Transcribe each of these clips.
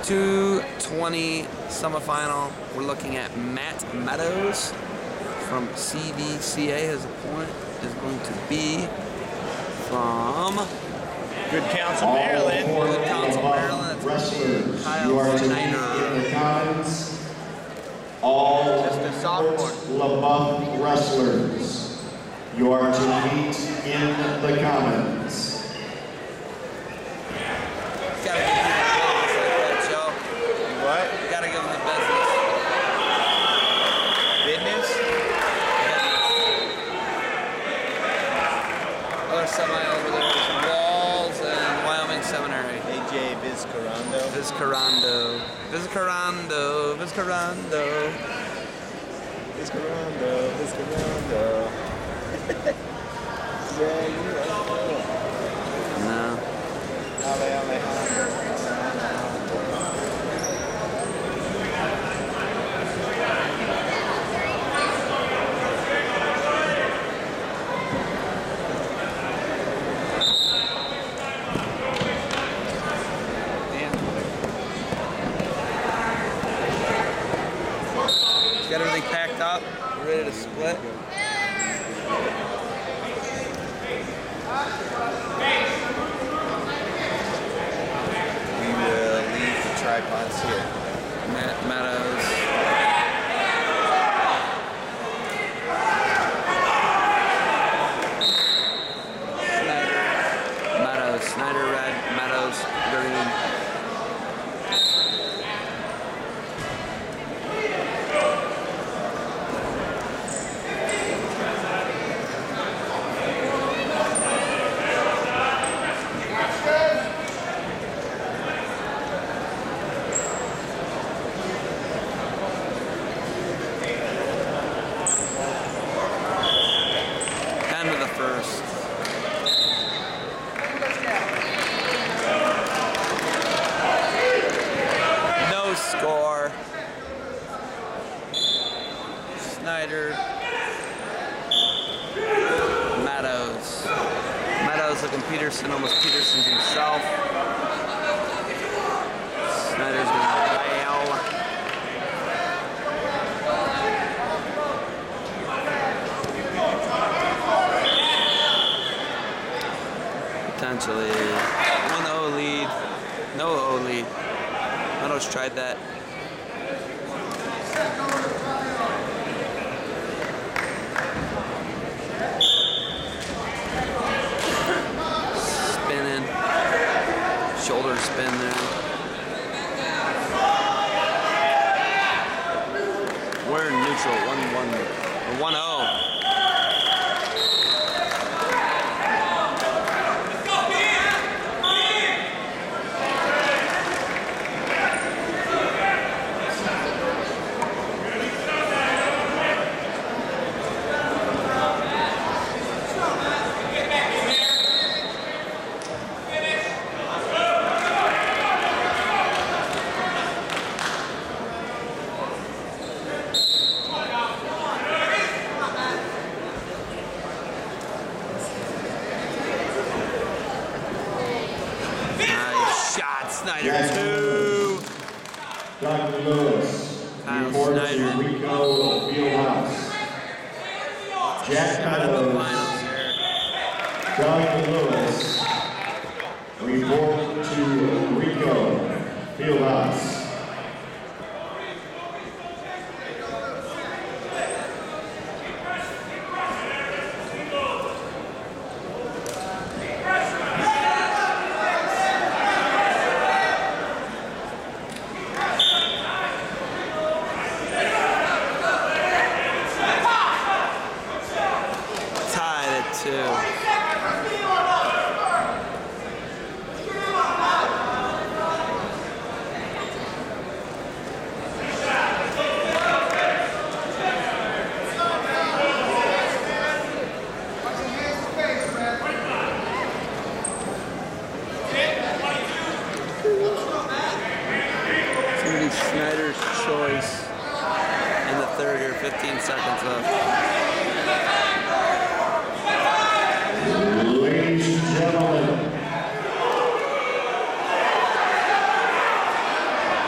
220 semifinal. We're looking at Matt Meadows from CVCA. His opponent is going to be from Good Counsel, Maryland. Good Counsel, Maryland. Wrestlers, Kyle you are to Schneider. meet in the commons. All Just a sophomore. LaBeouf wrestlers, you are to meet in the commons. Gotta give him the business like that, Joe. What? Gotta give him the business. Business? Other semi over there is Walls and Wyoming Seminary. AJ Vizcarando. Vizcarando. Vizcarando. Vizcarando. Vizcarando. Vizcarando. Yeah, you know. No. Alejandro. Got everything packed up, ready to split. We will leave the tripods here. Matt Meadows. Snyder red, Meadows green. End of the first. No score. Snyder. Meadows. Meadows looking Peterson, almost Peterson himself. Snyder's gonna bail. Potentially 1-0 lead. No O lead. Meadows tried that. Spinning. Shoulder spin there. We're in neutral. 1-1. Or 1-0. Snyder 2. Dr. Lewis, Kyle report Snyder. to Rico Fieldhouse. Jack Out of the Meadows, finals here. Dr. Lewis, report to Rico Fieldhouse. Tied at 2. Snyder's choice in the third here, 15 seconds left. Ladies and gentlemen,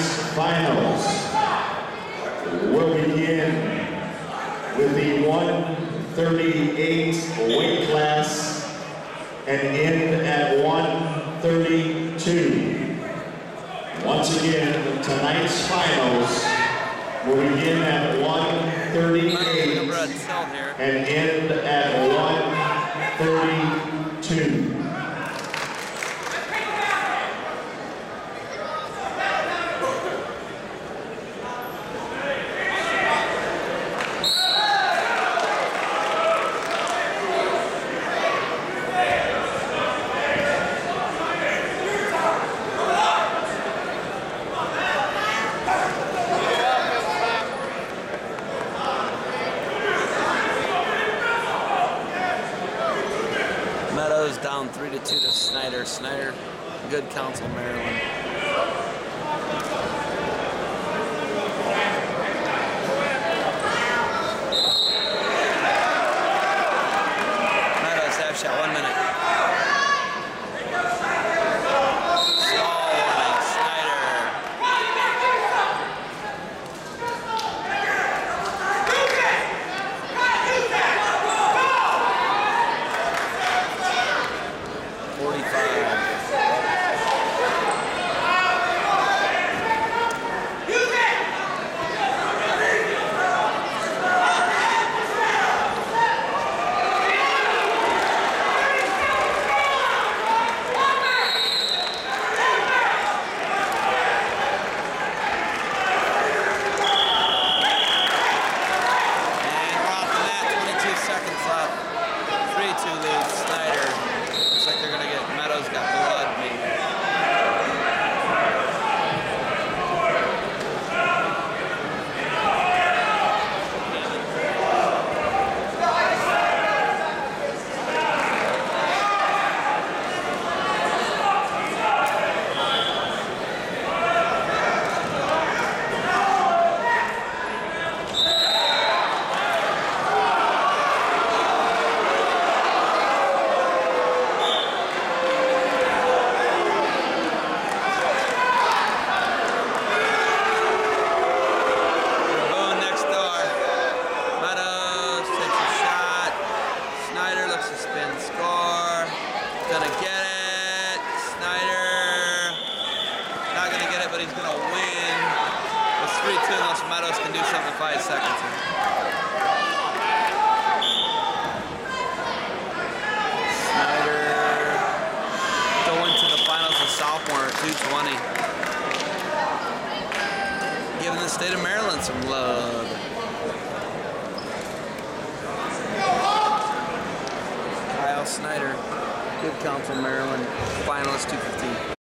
finals. We'll begin with the 138 weight class and end at 132. Once again, tonight's finals will begin at 138 and end at 132. Meadows down 3-2 to Snyder. Snyder, Good Counsel, Maryland. Meadows half shot, 1 minute. Stall warning, Snyder. Gonna get it. Snyder not gonna get it, but he's gonna win. It's 3-2 unless Meadows can do something in 5 seconds. Snyder going to the finals as sophomore at 220. Giving the state of Maryland some love. Kyle Snyder, Good Counsel, Maryland, finalist 215.